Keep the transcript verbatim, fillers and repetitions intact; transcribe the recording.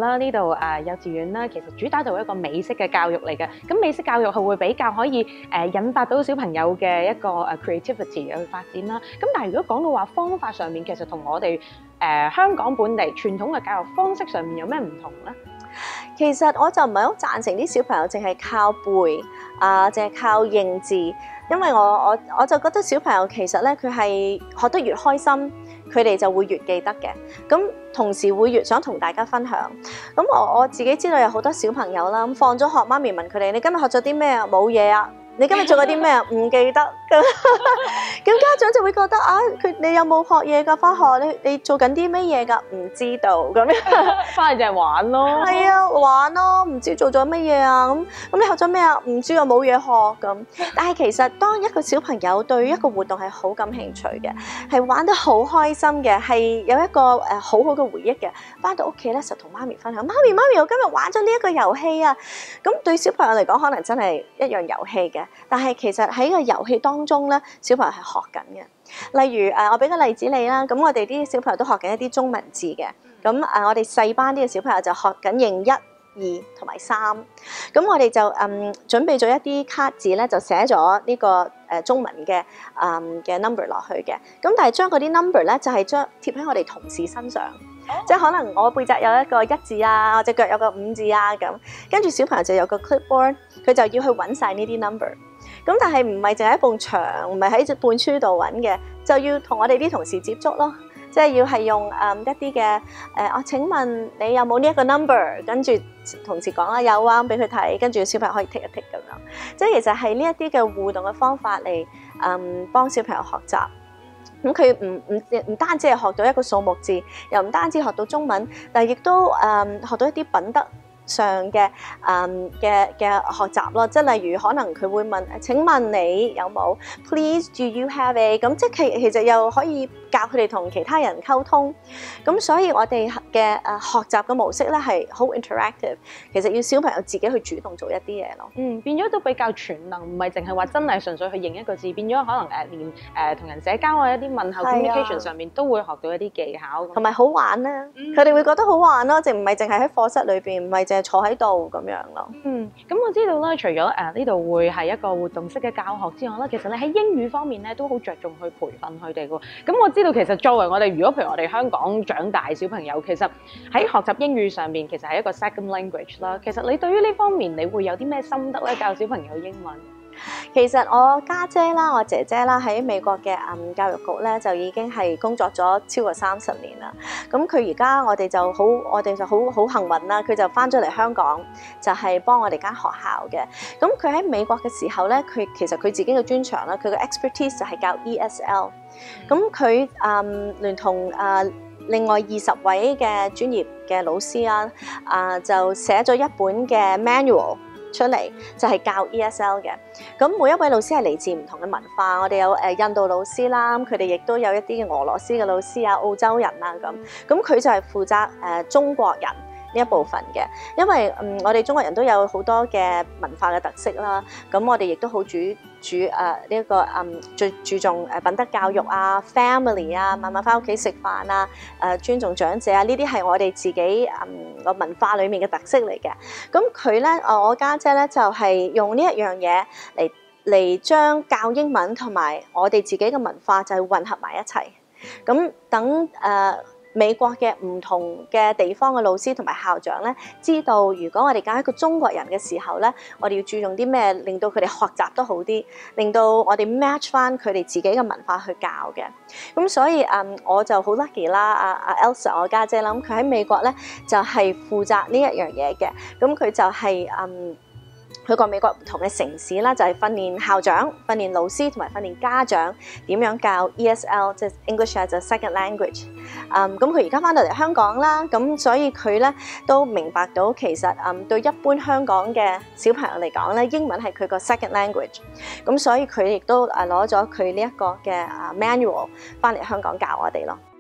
啦，呢度誒幼稚園啦，其實主打就係一個美式嘅教育嚟嘅。咁美式教育係會比較可以誒引發到小朋友嘅一個誒 creativity 去發展啦。咁但係如果講到話方法上面，其實同我哋誒香港本地傳統嘅教育方式上面有咩唔同咧？ 其實我就唔係好贊成啲小朋友淨係靠背啊，淨係靠認字，因為我我我就覺得小朋友其實咧佢係學得越開心，佢哋就會越記得嘅。咁同時會越想同大家分享。咁我我自己知道有好多小朋友啦，咁放咗學，媽咪問佢哋：你今日學咗啲咩啊？冇嘢啊！你今日做過啲咩啊？唔記得咁，咁家長就會覺得啊，佢你有冇學嘢㗎？返學你你做緊啲咩嘢㗎？唔知道咁樣， 返嚟就係玩咯。 係啊，玩咯，唔知做咗乜嘢啊？咁咁你學咗咩啊？唔知啊，冇嘢學咁。但係其實當一個小朋友對一個活動係好感興趣嘅，係玩得好開心嘅，係有一個誒好好嘅回憶嘅，返到屋企咧就同媽咪分享：媽咪媽咪，我今日玩咗呢一個遊戲啊！咁對小朋友嚟講，可能真係一樣遊戲嘅。但係其實喺個遊戲當中咧，小朋友係學緊嘅。例如誒，我俾個例子你啦。咁我哋啲小朋友都學緊一啲中文字嘅。咁誒，我哋細班啲嘅小朋友就學緊認一、二同埋三。咁我哋就嗯準備咗一啲卡字咧，就寫咗呢個誒中文嘅嗯嘅 number 落去嘅。咁但係將嗰啲 number 咧，就係將貼喺我哋同事身上。Oh. 即係可能我背脊有一個一字啊，我隻腳有個五字啊咁，跟住小朋友就有個 clipboard，佢就要去揾晒呢啲 number。咁但係唔係淨係喺埲牆，唔係喺隻本書度揾嘅，就要同我哋啲同事接觸咯。即係要係用誒、嗯、一啲嘅誒，我請問你有冇呢一個 number？ 跟住同事講啦，有啊，俾佢睇，跟住小朋友可以剔一剔咁樣。即係其實係呢一啲嘅互動嘅方法嚟誒幫小朋友學習。咁佢唔唔唔單止係學到一個數目字，又唔單止學到中文，但係亦都誒、嗯、學到一啲品德上嘅誒嘅嘅學習咯。即係例如可能佢會問：請問你有冇 ？Please do you have a？ 咁即係其其實又可以教佢哋同其他人溝通。咁所以我哋嘅誒學習嘅模式咧係好 interactive。其實要小朋友自己去主動做一啲嘢咯。 嗯，變咗都比較全能，唔係淨係話真係純粹去認一個字，變咗可能誒連誒同人社交啊一啲問候 communication 上面都會學到一啲技巧， 同埋好玩啦。佢哋、嗯、會覺得好玩咯，淨唔係淨係喺課室裏邊，唔係淨係坐喺度咁樣咯。 嗯，咁我知道啦，除咗誒呢度會係一個活動式嘅教學之外咧，其實你喺英語方面咧都好着重去培訓佢哋嘅。咁我知道其實作為我哋，如果譬如我哋香港長大小朋友，其實喺學習英語上面其實係一個 second language 啦。其實你對於呢方面你會有啲咩心得咧？教小朋友英文？ 其實我家姐啦，我姐姐啦，喺美國嘅嗯教育局咧就已經係工作咗超過三十年啦。咁佢而家我哋就好，我哋就好好幸運啦。佢就翻咗嚟香港，就係幫我哋間學校嘅。咁佢喺美國嘅時候咧，佢其實佢自己嘅專長啦，佢嘅 expertise 就係教 E S L。咁佢嗯聯同啊另外二十位嘅專業嘅老師啊，啊就寫咗一本嘅 manual出嚟，就係教 E S L 嘅。咁每一位老師係嚟自唔同嘅文化，我哋有誒印度老師啦，咁佢哋亦都有一啲俄羅斯嘅老師啊、澳洲人啊咁。咁佢就係負責誒中國人呢一部分嘅，因為嗯我哋中國人都有好多嘅文化嘅特色啦。咁我哋亦都好主主誒呢一個嗯最注重誒品德教育啊、family 啊，晚晚翻屋企食飯啊、誒尊重長者啊，呢啲係我哋自己嗯個文化裡面嘅特色嚟嘅。咁佢咧，我家姐咧就係用呢一樣嘢嚟嚟將教英文同埋我哋自己嘅文化就係混合埋一齊。咁等誒。呃美國嘅唔同嘅地方嘅老師同埋校長咧，知道如果我哋教一個中國人嘅時候咧，我哋要注重啲咩，令到佢哋學習得好啲，令到我哋 match 翻佢哋自己嘅文化去教嘅。咁所以嗯，我就好 lucky 啦，阿阿 Elsa 我家姐啦，咁佢喺美國咧就係負責呢一樣嘢嘅。咁佢就係嗯。去過美國唔同嘅城市啦，就係訓練校長、訓練老師同埋訓練家長點樣教 E S L， 即係 English as a Second Language。嗯，咁佢而家翻到嚟香港啦，咁所以佢咧都明白到其實嗯對一般香港嘅小朋友嚟講咧，英文係佢個 Second Language。咁所以佢亦都誒攞咗佢呢一個嘅啊 manual 翻嚟香港教我哋咯。